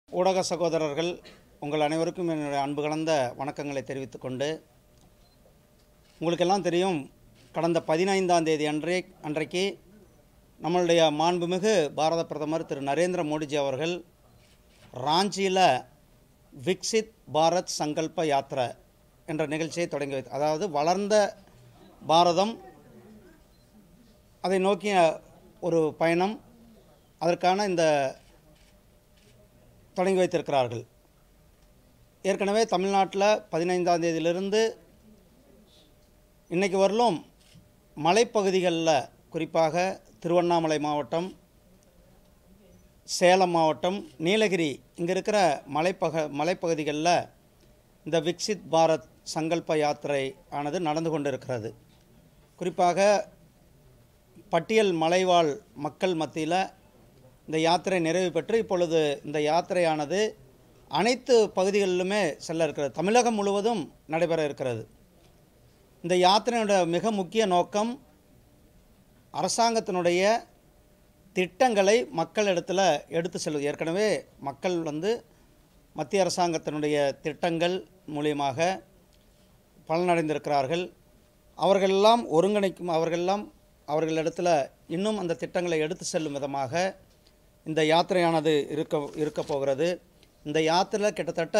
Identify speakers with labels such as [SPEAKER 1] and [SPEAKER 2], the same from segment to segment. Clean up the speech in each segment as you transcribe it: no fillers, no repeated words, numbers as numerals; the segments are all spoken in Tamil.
[SPEAKER 1] ஊடக சகோதரர்கள் உங்கள் அனைவருக்கும் என்னுடைய அன்பு கலந்த வணக்கங்களை தெரிவித்துக் கொண்டு, உங்களுக்கெல்லாம் தெரியும், கடந்த 15ஆம் தேதி அன்றைக்கு நம்மளுடைய மாண்புமிகு பாரத பிரதமர் திரு நரேந்திர மோடிஜி அவர்கள் ராஞ்சியில் விக்சித் பாரத் சங்கல்ப யாத்திரை என்ற நிகழ்ச்சியை தொடங்கி வைத்தார். அதாவது வளர்ந்த பாரதம், அதை நோக்கிய ஒரு பயணம், அதற்கான இந்த தொடங்கி வைத்திருக்கிறார்கள். ஏற்கனவே தமிழ்நாட்டில் 15ஆம் தேதியிலிருந்து இன்றைக்கு வரலும் மலைப்பகுதிகளில், குறிப்பாக திருவண்ணாமலை மாவட்டம், சேலம் மாவட்டம், நீலகிரி, இங்கே இருக்கிற மலைப்பகுதிகளில் இந்த விக்சித் பாரத் சங்கல்ப யாத்திரை ஆனது நடந்து கொண்டிருக்கிறது. குறிப்பாக பட்டியல் மலைவாழ் மக்கள் மத்தியில் இந்த யாத்திரை நிறைவு பெற்று இப்பொழுது இந்த யாத்திரையானது அனைத்து பகுதிகளிலுமே செல்ல இருக்கிறது. தமிழகம் முழுவதும் நடைபெற இருக்கிறது. இந்த யாத்திரையோட மிக முக்கிய நோக்கம் அரசாங்கத்தினுடைய திட்டங்களை மக்களிடத்தில் எடுத்து செல்வது. ஏற்கனவே மக்கள் மத்திய அரசாங்கத்தினுடைய திட்டங்கள் மூலியமாக பலனடைந்திருக்கிறார்கள். அவர்களெல்லாம் ஒருங்கிணைக்கும், அவர்களிடத்தில் இன்னும் அந்த திட்டங்களை எடுத்து செல்லும் விதமாக இந்த யாத்திரையானது இருக்க போகிறது. இந்த யாத்திரையில் கிட்டத்தட்ட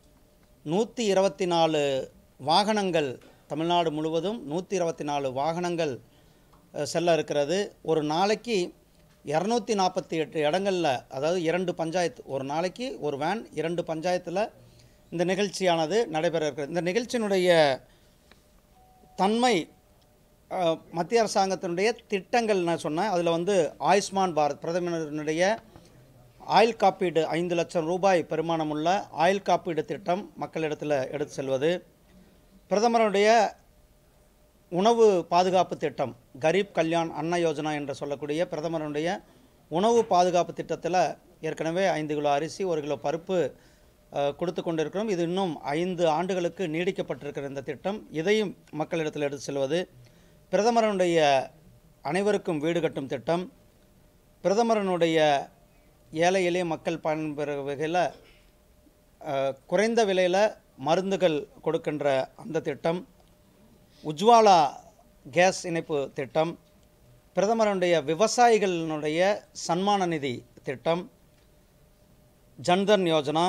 [SPEAKER 1] 124 வாகனங்கள், தமிழ்நாடு முழுவதும் 124 வாகனங்கள் செல்ல இருக்கிறது. ஒரு நாளைக்கு 248 இடங்களில், அதாவது 2 பஞ்சாயத்து, ஒரு நாளைக்கு ஒரு வேன் 2 பஞ்சாயத்தில் இந்த நிகழ்ச்சியானது நடைபெற இருக்கிறது. இந்த நிகழ்ச்சியினுடைய தன்மை, மத்திய அரசாங்கத்தினுடைய திட்டங்கள் நான் சொன்னேன். அதில் ஆயுஷ்மான் பாரத், பிரதமருடைய ஆயுள் காப்பீடு, 5 லட்சம் ரூபாய் பெருமானமுள்ள ஆயுள் காப்பீடு திட்டம் மக்களிடத்தில் எடுத்து செல்வது, பிரதமருடைய உணவு பாதுகாப்பு திட்டம், கரீப் கல்யாண் அன்ன யோஜனா என்று சொல்லக்கூடிய பிரதமருடைய உணவு பாதுகாப்பு திட்டத்தில் ஏற்கனவே 5 கிலோ அரிசி, 1 கிலோ பருப்பு கொடுத்து கொண்டிருக்கிறோம். இது இன்னும் 5 ஆண்டுகளுக்கு நீடிக்கப்பட்டிருக்கிற இந்த திட்டம், இதையும் மக்களிடத்தில் எடுத்து செல்வது, பிரதமருடைய அனைவருக்கும் வீடு கட்டும் திட்டம், பிரதமரனுடைய ஏழை எளிய மக்கள் பயன்பெற வகையில் குறைந்த விலையில் மருந்துகள் கொடுக்கின்ற அந்த திட்டம், உஜ்வாலா கேஸ் இணைப்பு திட்டம், பிரதமருடைய விவசாயிகளினுடைய சன்மான நிதி திட்டம், ஜன்தன் யோஜனா,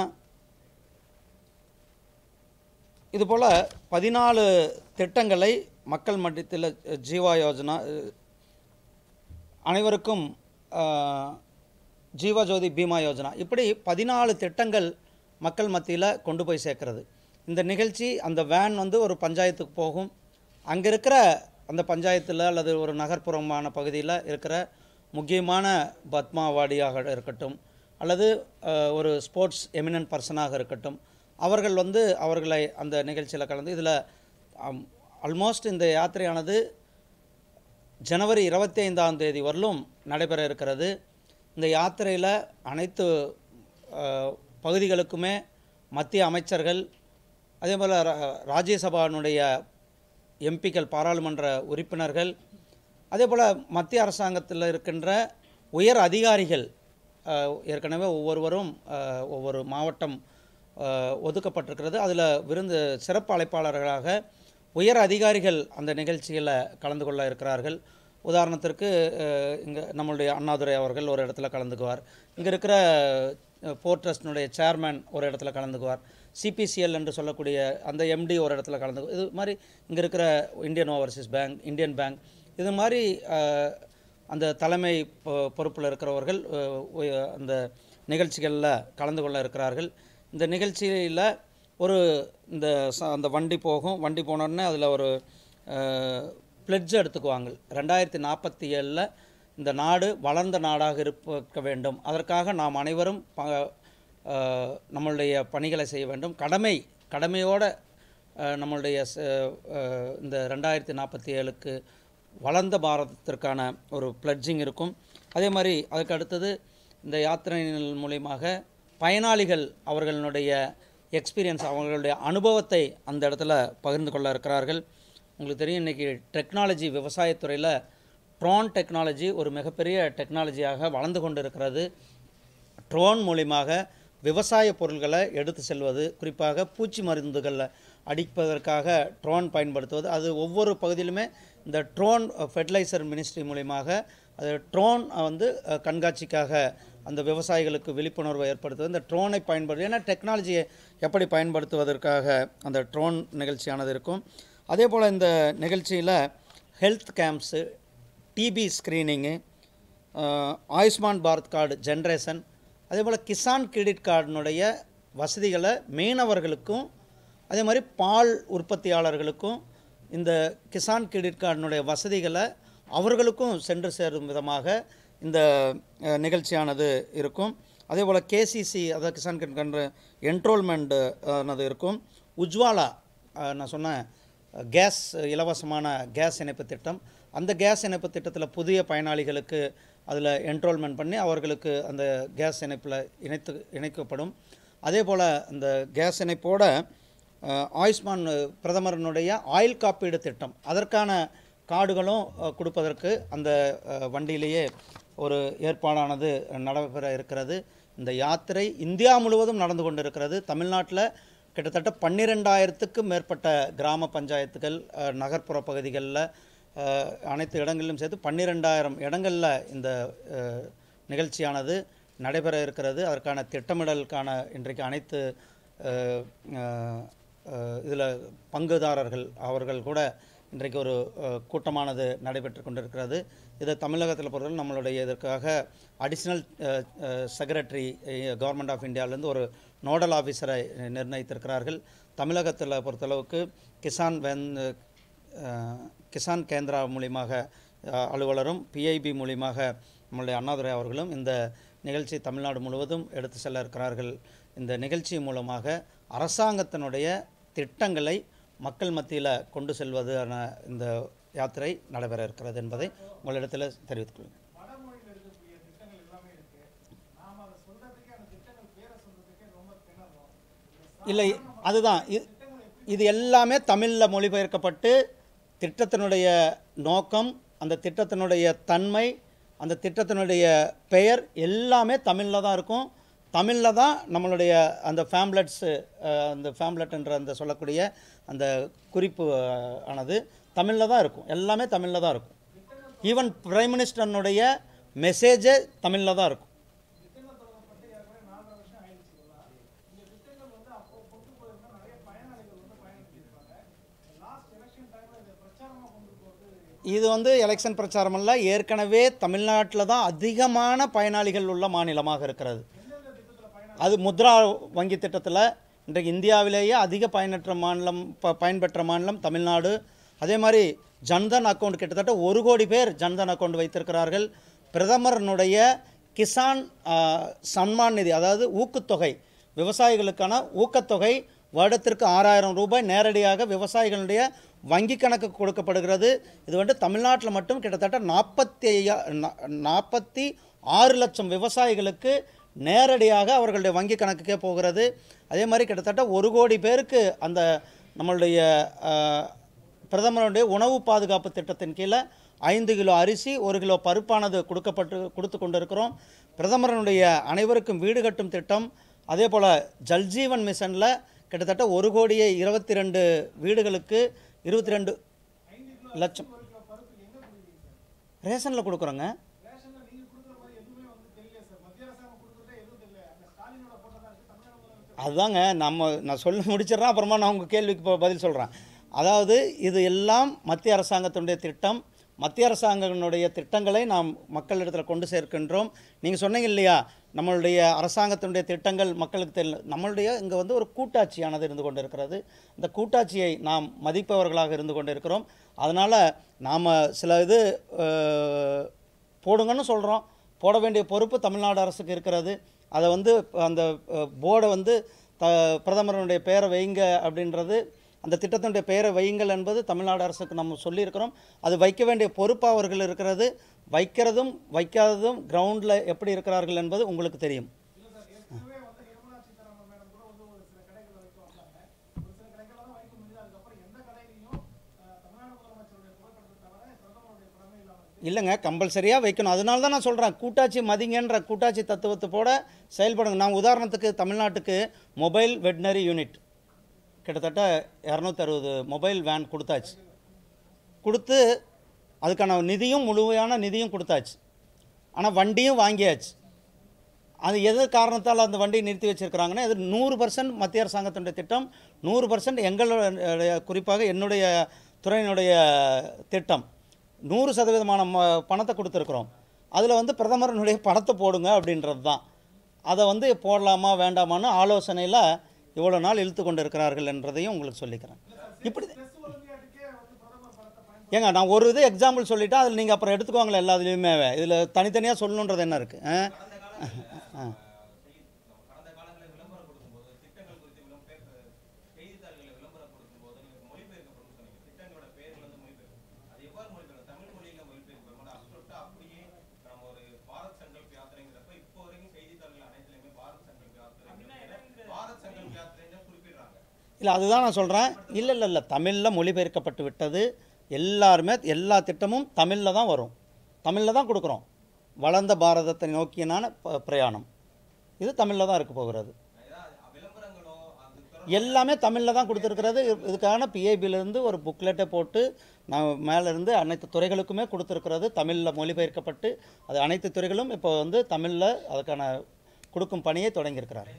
[SPEAKER 1] இதுபோல் 14 திட்டங்களை மக்கள் மட்டத்தில், ஜீவா யோஜனா, அனைவருக்கும் ஜீவா ஜோதி பீமா யோஜனா, இப்படி 14 திட்டங்கள் மக்கள் மத்தியில் கொண்டு போய் சேர்க்கிறது. இந்த நிகழ்ச்சி, அந்த வேன் ஒரு பஞ்சாயத்துக்கு போகும். அங்கே இருக்கிற அந்த பஞ்சாயத்தில் அல்லது ஒரு நகர்ப்புறமான பகுதியில் இருக்கிற முக்கியமான பத்மாவாடியாக இருக்கட்டும், அல்லது ஒரு ஸ்போர்ட்ஸ் எமினன்ட் பர்சனாக இருக்கட்டும், அவர்கள் அவர்களை அந்த நிகழ்ச்சியில் கலந்து, இதில் ஆல்மோஸ்ட் இந்த யாத்திரையானது ஜனவரி 25ஆம் தேதி வரலும் நடைபெற இருக்கிறது. இந்த யாத்திரையில் அனைத்து பகுதிகளுக்குமே மத்திய அமைச்சர்கள், அதேபோல் ராஜ்யசபானுடைய எம்பிக்கள், பாராளுமன்ற உறுப்பினர்கள், அதேபோல் மத்திய அரசாங்கத்தில் இருக்கின்ற உயர் அதிகாரிகள், ஏற்கனவே ஒவ்வொருவரும் ஒவ்வொரு மாவட்டம் ஒதுக்கப்பட்டிருக்கிறது. அதில் சிறப்பு அழைப்பாளர்களாக உயர் அதிகாரிகள் அந்த நிகழ்ச்சியில் கலந்து கொள்ள இருக்கிறார்கள். உதாரணத்திற்கு இங்கே நம்மளுடைய அண்ணாதுரை அவர்கள் ஒரு இடத்துல கலந்துக்குவார். இங்கே இருக்கிற போர்ட் ட்ரஸ்டினுடைய சேர்மேன் ஒரு இடத்துல கலந்துக்குவார். சிபிசிஎல் என்று சொல்லக்கூடிய அந்த எம்டி ஒரு இடத்துல கலந்துக்குவார். இது மாதிரி இங்கே இருக்கிற Indian Overseas Bank, Indian Bank, இது மாதிரி அந்த தலைமை பொறுப்பில் இருக்கிறவர்கள் அந்த நிகழ்ச்சிகளில் கலந்து கொள்ள இருக்கிறார்கள். இந்த நிகழ்ச்சியில் அந்த வண்டி போகும். வண்டி போனோடனே அதில் ஒரு பிளட்ஜ் எடுத்துக்குவாங்க. 2047 இந்த நாடு வளர்ந்த நாடாக இருக்க வேண்டும், அதற்காக நாம் அனைவரும் நம்மளுடைய பணிகளை செய்ய வேண்டும், கடமையோடு நம்மளுடைய இந்த 2047க்கு வளர்ந்த பாரதத்திற்கான ஒரு பிளட்ஜிங் இருக்கும். அதே மாதிரி அதுக்கு அடுத்தது இந்த யாத்திரையின் மூலியமாக பயனாளிகள் அவர்களுடைய எக்ஸ்பீரியன்ஸ், அவங்களுடைய அனுபவத்தை அந்த இடத்துல பகிர்ந்து கொள்ள இருக்கிறார்கள். உங்களுக்கு தெரியும், இன்றைக்கி டெக்னாலஜி, விவசாயத்துறையில் ட்ரோன் டெக்னாலஜி ஒரு மிகப்பெரிய டெக்னாலஜியாக வளர்ந்து கொண்டு இருக்கிறது. ட்ரோன் மூலியமாக விவசாய பொருட்களை எடுத்து செல்வது, குறிப்பாக பூச்சி மருந்துகளை அடிப்பதற்காக ட்ரோன் பயன்படுத்துவது, அது ஒவ்வொரு பகுதியிலுமே இந்த ட்ரோன் ஃபெர்டிலைசர் மினிஸ்ட்ரி மூலியமாக அது ட்ரோன் வந்து கண்காட்சிக்காக அந்த விவசாயிகளுக்கு விழிப்புணர்வை ஏற்படுத்துவது, இந்த ட்ரோனை பயன்படுத்து, ஏன்னா டெக்னாலஜியை எப்படி பயன்படுத்துவதற்காக அந்த ட்ரோன் நிகழ்ச்சியானது இருக்கும். அதே போல் இந்த நிகழ்ச்சியில் health camps, TB screening, Ayushman Bharat card generation, அதே போல் கிசான் கிரெடிட் கார்டினுடைய வசதிகளை மீனவர்களுக்கும் அதே மாதிரி பால் உற்பத்தியாளர்களுக்கும் இந்த கிசான் கிரெடிட் கார்டினுடைய வசதிகளை அவர்களுக்கும் சென்று சேரும் விதமாக இந்த நிகழ்ச்சியானது இருக்கும். அதே போல் கேசிசி, அதாவது கிசான் கிரெடிட் கார்டு என்ரோல்மெண்ட் ஆனது இருக்கும். உஜ்வாலா, நான் சொன்னேன் கேஸ், இலவசமான கேஸ் இணைப்பு திட்டம், அந்த கேஸ் இணைப்பு திட்டத்தில் புதிய பயனாளிகளுக்கு அதில் என்ரோல்மெண்ட் பண்ணி அவர்களுக்கு அந்த கேஸ் இணைப்பில் இணைக்கப்படும். அதே போல் அந்த கேஸ் இணைப்போட ஆயுஷ்மான் பிரதமரனுடைய ஆயுள் காப்பீடு திட்டம், அதற்கான கார்டுகளும் கொடுப்பதற்கு அந்த வண்டியிலேயே ஒரு ஏற்பாடானது நடைபெற இருக்கிறது. இந்த யாத்திரை இந்தியா முழுவதும் நடந்து கொண்டிருக்கிறது. தமிழ்நாட்டில் கிட்டத்தட்ட 12,000க்கும் மேற்பட்ட கிராம பஞ்சாயத்துகள், நகர்ப்புற பகுதிகளில் அனைத்து இடங்களிலும் சேர்த்து 12,000 இடங்களில் இந்த நிகழ்ச்சியானது நடைபெற இருக்கிறது. அதற்கான திட்டமிடலுக்கான இன்றைக்கு அனைத்து இதில் பங்குதாரர்கள் அவர்கள் கூட இன்றைக்கு ஒரு கூட்டமானது நடைபெற்று கொண்டிருக்கிறது. இதை தமிழகத்தில் பொறுத்தவரை நம்மளுடைய இதற்காக அடிஷ்னல் செக்ரட்டரி கவர்மெண்ட் ஆஃப் இந்தியாவிலேருந்து ஒரு நோடல் ஆஃபீஸரை நிர்ணயித்திருக்கிறார்கள். தமிழகத்தில் பொறுத்தளவுக்கு கிசான் கேந்திரா மூலியமாக அலுவலரும் பிஐபி மூலியமாக நம்மளுடைய அண்ணாதுரை அவர்களும் இந்த நிகழ்ச்சி தமிழ்நாடு முழுவதும் எடுத்து செல்ல இருக்கிறார்கள். இந்த நிகழ்ச்சி மூலமாக அரசாங்கத்தினுடைய திட்டங்களை மக்கள் மத்தியில் கொண்டு செல்வதான இந்த யாத்திரை நடைபெற இருக்கிறது என்பதை உங்களிடத்தில் தெரிவித்துக் கொள்கிறேன். இல்லை, அதுதான் இது எல்லாமே தமிழில் மொழிபெயர்க்கப்பட்டு திட்டத்தினுடைய நோக்கம், அந்த திட்டத்தினுடைய தன்மை, அந்த திட்டத்தினுடைய பெயர் எல்லாமே தமிழில் தான் இருக்கும். தமிழில் தான் நம்மளுடைய அந்த ஃபேம்லெட்ஸு, அந்த ஃபேம்லெட் என்ற அந்த சொல்லக்கூடிய அந்த குறிப்பு ஆனது தமிழில் தான் இருக்கும். எல்லாமே தமிழில் தான் இருக்கும். ஈவன் பிரைம் மினிஸ்டர்னுடைய மெசேஜே தமிழில் தான் இருக்கும். இது வந்து எலெக்ஷன் பிரச்சாரம் அல்ல, ஏற்கனவே தமிழ்நாட்டில் தான் அதிகமான பயனாளிகள் உள்ள மாநிலமாக இருக்கிறது. அது முத்ரா வங்கி திட்டத்தில் இன்றைக்கு இந்தியாவிலேயே அதிக பயன்பெற்ற மாநிலம் தமிழ்நாடு. அதே மாதிரி ஜன்தன் அக்கௌண்ட் கிட்டத்தட்ட 1 கோடி பேர் ஜன்தன் அக்கௌண்ட் வைத்திருக்கிறார்கள். பிரதமரனுடைய கிசான் சன்மான் நிதி, அதாவது ஊக்கத்தொகை, விவசாயிகளுக்கான ஊக்கத்தொகை வருடத்திற்கு 6,000 ரூபாய் நேரடியாக விவசாயிகளுடைய வங்கி கணக்கு கொடுக்கப்படுகிறது. இது வந்து தமிழ்நாட்டில் மட்டும் கிட்டத்தட்ட 46 லட்சம் விவசாயிகளுக்கு நேரடியாக அவர்களுடைய வங்கி கணக்குக்கே போகிறது. அதே மாதிரி கிட்டத்தட்ட 1 கோடி பேருக்கு அந்த நம்மளுடைய பிரதமருடைய உணவு பாதுகாப்பு திட்டத்தின் கீழே 5 கிலோ அரிசி, 1 கிலோ பருப்பானது கொடுத்து கொண்டிருக்கிறோம். பிரதமரனுடைய அனைவருக்கும் வீடு கட்டும் திட்டம், அதே போல் ஜல்ஜீவன் மிஷனில் கிட்டத்தட்ட 1,22,00,000 வீடுகளுக்கு 22 லட்சம் ரேஷனில் கொடுக்குறோங்க. அதுதாங்க நான் சொல்ல முடிச்சிடறேன், அப்புறமா நான் உங்கள் கேள்விக்கு பதில் சொல்கிறேன். அதாவது இது எல்லாம் மத்திய அரசாங்கத்தினுடைய திட்டம். மத்திய அரசாங்கத்தினுடைய திட்டங்களை நாம் மக்களிடத்தில் கொண்டு சேர்க்கின்றோம். நீங்கள் சொன்னீங்க இல்லையா, நம்மளுடைய அரசாங்கத்தினுடைய திட்டங்கள் மக்களுக்கு தெரியல. நம்மளுடைய இங்கே வந்து ஒரு கூட்டாட்சியானது இருந்து கொண்டு இருக்கிறது. இந்த கூட்டாட்சியை நாம் மதிப்பவர்களாக இருந்து கொண்டு இருக்கிறோம். அதனால் நாம் சில இது போடுங்கன்னு சொல்கிறோம். போட வேண்டிய பொறுப்பு தமிழ்நாடு அரசுக்கு இருக்கிறது. அதை வந்து அந்த போர்டை வந்து பிரதமருடைய பெயரை வைங்க அப்படின்றது, அந்த திட்டத்தினுடைய பெயரை வையுங்கள் என்பது தமிழ்நாடு அரசுக்கு நம்ம சொல்லியிருக்கிறோம். அது வைக்க வேண்டிய பொறுப்பு அவர்கள் இருக்கிறது. வைக்கிறதும் வைக்காததும் கிரவுண்டில் எப்படி இருக்கிறார்கள் என்பது உங்களுக்கு தெரியும். இல்லைங்க, கம்பல்சரியாக வைக்கணும். அதனால தான் நான் சொல்கிறேன், கூட்டாட்சி மதிங்கன்ற கூட்டாட்சி தத்துவத்தோட செயல்படுங்க. நான் உதாரணத்துக்கு தமிழ்நாட்டுக்கு மொபைல் வெட்னரி யூனிட் கிட்டத்தட்ட 260 மொபைல் வேன் கொடுத்தாச்சு. கொடுத்து அதுக்கான நிதியும் முழுமையான நிதியும் கொடுத்தாச்சு. ஆனால் வண்டியும் வாங்கியாச்சு. அது எது காரணத்தால் அந்த வண்டியை நிறுத்தி வச்சுருக்கிறாங்கன்னா, இது 100% மத்திய அரசாங்கத்தினுடைய திட்டம், 100% எங்களுடைய குறிப்பாக என்னுடைய துறையினுடைய திட்டம். 100% பணத்தை கொடுத்துருக்குறோம். அதில் வந்து பிரதமரனுடைய படத்தை போடுங்க அப்படின்றது தான். அதை வந்து போடலாமா வேண்டாமான்னு ஆலோசனையில் இவ்வளோ நாள் இழுத்து கொண்டு இருக்கிறார்கள் என்றதையும் உங்களுக்கு சொல்லிக்கிறேன். இப்படி ஏங்க, நான் ஒரு இது எக்ஸாம்பிள் சொல்லிவிட்டு அதில் நீங்கள் அப்புறம் எடுத்துக்கோங்களேன். எல்லா இதுலேயுமே இதில் தனித்தனியாக சொல்லணுன்றது என்ன இருக்குது? இல்லை, அதுதான் நான் சொல்கிறேன். இல்லை, தமிழில் மொழிபெயர்க்கப்பட்டு விட்டது. எல்லாருமே எல்லா திட்டமும் தமிழில் தான் வரும், தமிழில் தான் கொடுக்குறோம். வளர்ந்த பாரதத்தை நோக்கியனான பிரயாணம் இது தமிழில் தான் இருக்க போகிறது. எல்லாமே தமிழில் தான் கொடுத்துருக்கிறது. இதுக்கான பிஐபியிலேருந்து ஒரு புக்லெட்டை போட்டு நான் மேலேருந்து அனைத்து துறைகளுக்குமே கொடுத்துருக்கிறது. தமிழில் மொழிபெயர்க்கப்பட்டு அது அனைத்து துறைகளும் இப்போ வந்து தமிழில் அதுக்கான கொடுக்கும் பணியை தொடங்கியிருக்கிறார்.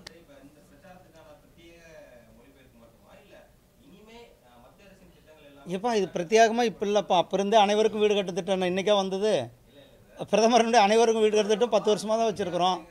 [SPEAKER 1] இப்போ இது பிரத்யேகமாக இப்போ இல்லைப்பா, அப்போ இருந்தே அனைவருக்கும் வீடு கட்டு திட்டம் இன்றைக்கா வந்தது. பிரதமருடைய அனைவருக்கும் வீடு கட்டு திட்டம் 10 வருஷமாக தான் வச்சுருக்கிறோம்.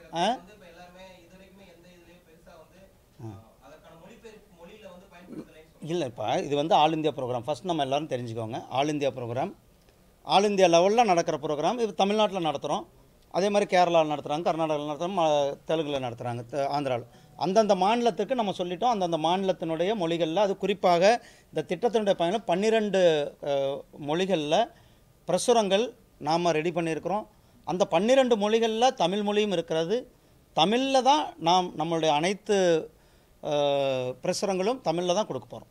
[SPEAKER 1] இல்லைப்பா, இது வந்து ஆல் இந்தியா ப்ரோக்ராம். ஃபஸ்ட் நம்ம எல்லோரும் தெரிஞ்சுக்கோங்க, all India programme, all India லெவலில் நடக்கிற ப்ரோக்ராம். இது தமிழ்நாட்டில் நடத்துகிறோம், அதே மாதிரி கேரளாவில் நடத்துகிறாங்க, கர்நாடகாவில் நடத்துகிறோம், தெலுங்கில் நடத்துகிறாங்க, ஆந்திராவில். அந்தந்த மாநிலத்துக்கு நம்ம சொல்லிட்டோம். அந்தந்த மாநிலத்தினுடைய மொழிகளில், அது குறிப்பாக இந்த திட்டத்தினுடைய பயணம் 12 மொழிகளில் பிரசுரங்கள் நாம் ரெடி பண்ணியிருக்கிறோம். அந்த 12 மொழிகளில் தமிழ் மொழியும் இருக்கிறது. தமிழில் தான் நம்மளுடைய அனைத்து பிரசுரங்களும் தமிழில் தான் கொடுக்க போகிறோம்.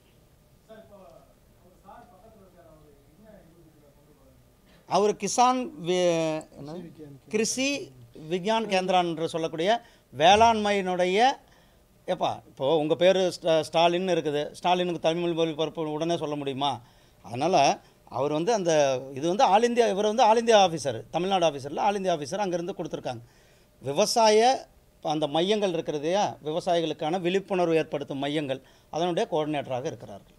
[SPEAKER 1] அவர் கிசான் கிருஷி விக்யான் கேந்திரான் என்று சொல்லக்கூடிய வேளாண்மையினுடைய இப்போது உங்கள் பேர் ஸ்டாலின் இருக்குது. ஸ்டாலினுக்கு தமிழ் மொழி பரப்பு உடனே சொல்ல முடியுமா? அதனால் அவர் வந்து அந்த இது வந்து ஆல் இந்தியா, இவர் வந்து ஆல் இந்தியா ஆஃபீஸர், தமிழ்நாடு ஆஃபீஸரில் ஆல் இந்தியா ஆஃபீஸர் அங்கேருந்து கொடுத்துருக்காங்க. விவசாய அந்த மையங்கள் இருக்கிறதையா, விவசாயிகளுக்கான விழிப்புணர்வு ஏற்படுத்தும் மையங்கள், அதனுடைய கோஆர்டினேட்டராக இருக்கிறார்கள்.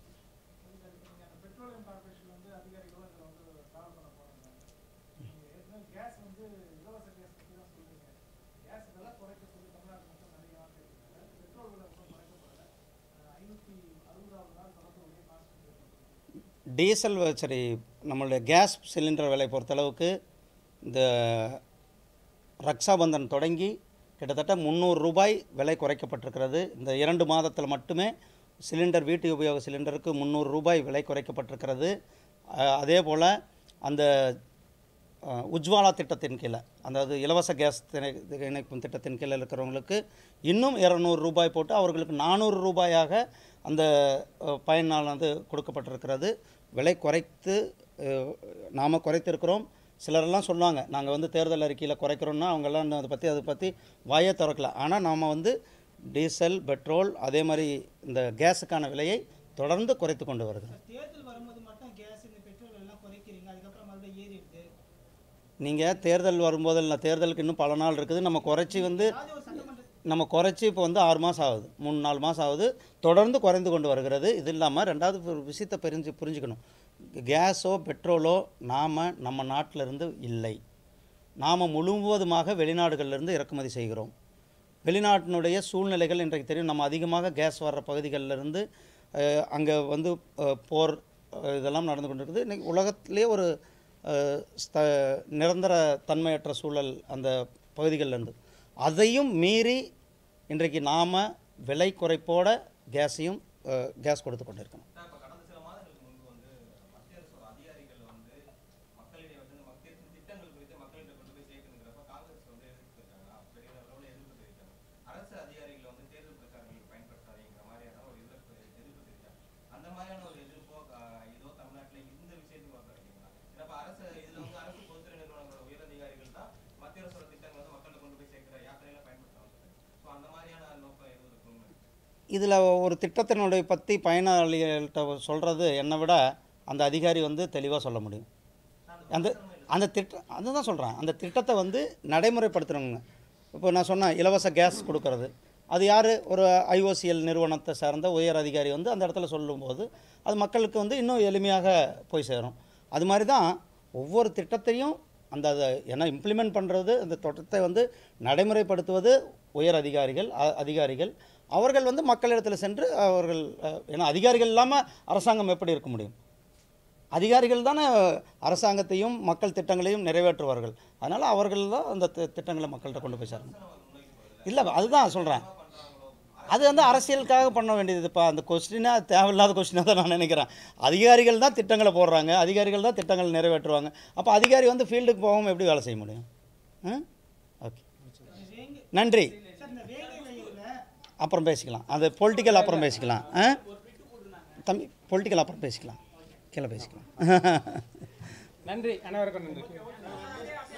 [SPEAKER 1] டீசல் சரி, நம்மளுடைய கேஸ் சிலிண்டர் விலை பொறுத்தளவுக்கு இந்த ரக்ஷாபந்தன் தொடங்கி கிட்டத்தட்ட 300 ரூபாய் விலை குறைக்கப்பட்டிருக்கிறது. இந்த 2 மாதத்தில் மட்டுமே சிலிண்டர், வீட்டு உபயோக சிலிண்டருக்கு 300 ரூபாய் விலை குறைக்கப்பட்டிருக்கிறது. அதே போல் அந்த உஜ்வாலா திட்டத்தின் கீழே, அதாவது இலவச கேஸ் இணைக்கும் திட்டத்தின் கீழே இருக்கிறவங்களுக்கு இன்னும் 200 ரூபாய் போட்டு அவர்களுக்கு 400 ரூபாயாக அந்த பயனானது கொடுக்கப்பட்டிருக்கிறது. விலை குறைத்து நாம் குறைத்திருக்கிறோம். சிலரெல்லாம் சொல்லுவாங்க, நாங்கள் வந்து தேர்தல் அறிக்கையில் குறைக்கிறோன்னா, அவங்கெல்லாம் அதை பற்றி வாயே திறக்கல. ஆனால் நாம் வந்து டீசல், பெட்ரோல், அதே மாதிரி இந்த கேஸுக்கான விலையை தொடர்ந்து குறைத்து கொண்டு வருகிறோம். நீங்கள் தேர்தல் வரும்போது இல்லை, தேர்தலுக்கு இன்னும் பல நாள் இருக்குது. நம்ம குறைச்சி இப்போ வந்து 6 மாதம் ஆகுது, 3-4 மாதம் ஆகுது, தொடர்ந்து குறைந்து கொண்டு வருகிறது. இது இல்லாமல் ரெண்டாவது ஒரு விஷயத்தை புரிஞ்சுக்கணும். கேஸோ பெட்ரோலோ நம்ம நாட்டிலிருந்து இல்லை, நாம் முழுவதுமாக வெளிநாடுகளிலிருந்து இறக்குமதி செய்கிறோம். வெளிநாட்டினுடைய சூழ்நிலைகள் இன்றைக்கு தெரியும். நம்ம அதிகமாக கேஸ் வர்ற பகுதிகளிலிருந்து அங்கே வந்து போர் இதெல்லாம் நடந்து கொண்டு இருக்குது. இன்றைக்கி உலகத்திலே ஒரு நிரந்தர தன்மையற்ற சூழல் அந்த பகுதிகளிலிருந்து. அதையும் மீறி இன்றைக்கு நாம் விலை குறைப்போட கேஸ் கொடுத்து கொண்டிருக்கணும். இதில் ஒரு திட்டத்தினுடைய பற்றி பயனாளிகள்கிட்ட சொல்கிறது என்னை விட அந்த அதிகாரி வந்து தெளிவாக சொல்ல முடியும். அந்த அந்த அதுதான் சொல்கிறேன், அந்த திட்டத்தை வந்து நடைமுறைப்படுத்துகிறவங்க. இப்போ நான் சொன்னேன் இலவச கேஸ் கொடுக்கறது, அது யார், ஒரு ஐஓசிஎல் நிறுவனத்தை சார்ந்த உயர் அதிகாரி வந்து அந்த இடத்துல சொல்லும்போது அது மக்களுக்கு வந்து இன்னும் எளிமையாக போய் சேரும். அது மாதிரி தான் ஒவ்வொரு திட்டத்தையும் அந்த ஏன்னா இம்ப்ளிமெண்ட் பண்ணுறது, அந்த திட்டத்தை வந்து நடைமுறைப்படுத்துவது உயர் அதிகாரிகள் அவர்கள் வந்து மக்களிடத்தில் சென்று அவர்கள், ஏன்னா அதிகாரிகள் இல்லாமல் அரசாங்கம் எப்படி இருக்க முடியும்? அதிகாரிகள் தானே அரசாங்கத்தையும் மக்கள் திட்டங்களையும் நிறைவேற்றுவார்கள். அதனால் அவர்கள் தான் அந்த திட்டங்களை மக்கள்கிட்ட கொண்டு போய் சேரணும். இல்லை, அதுதான் சொல்கிறேன், அது வந்து அரசியலுக்காக பண்ண வேண்டியது. இப்போ அந்த கொஸ்டினாக தேவையில்லாத கொஸ்டினாக தான் நான் நினைக்கிறேன். அதிகாரிகள் தான் திட்டங்களை போடுறாங்க, அதிகாரிகள் தான் திட்டங்களை நிறைவேற்றுவாங்க. அப்போ அதிகாரி வந்து ஃபீல்டுக்கு போகாமல் எப்படி வேலை செய்ய முடியும்? ஓகே, நன்றி. அப்புறம் பேசிக்கலாம், அது பொலிட்டிக்கல் அப்புறம் பேசிக்கலாம். தம்பி, பொலிட்டிக்கல் அப்புறம் பேசிக்கலாம், கீழே பேசிக்கலாம்.
[SPEAKER 2] நன்றி, அனைவருக்கும் நன்றி.